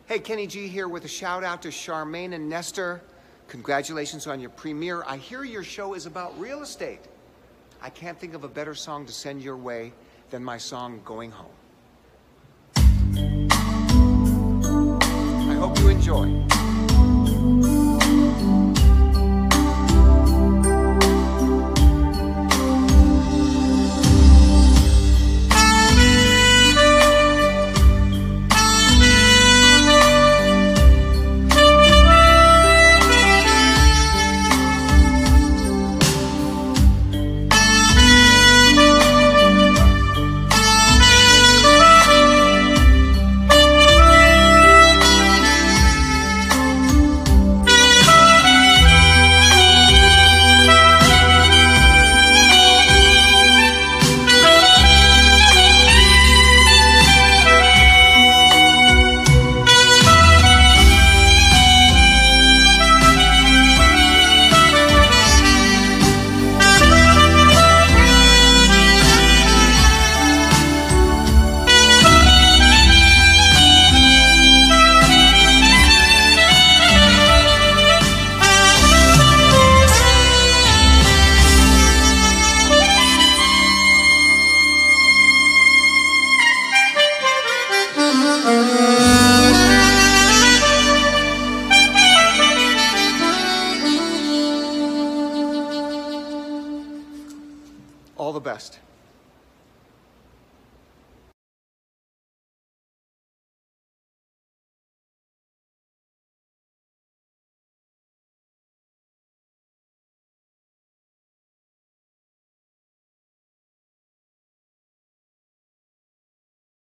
Hey, Kenny G here with a shout out to Charmaine and Nestor. Congratulations on your premiere. I hear your show is about real estate. I can't think of a better song to send your way than my song, Going Home. I hope you enjoy.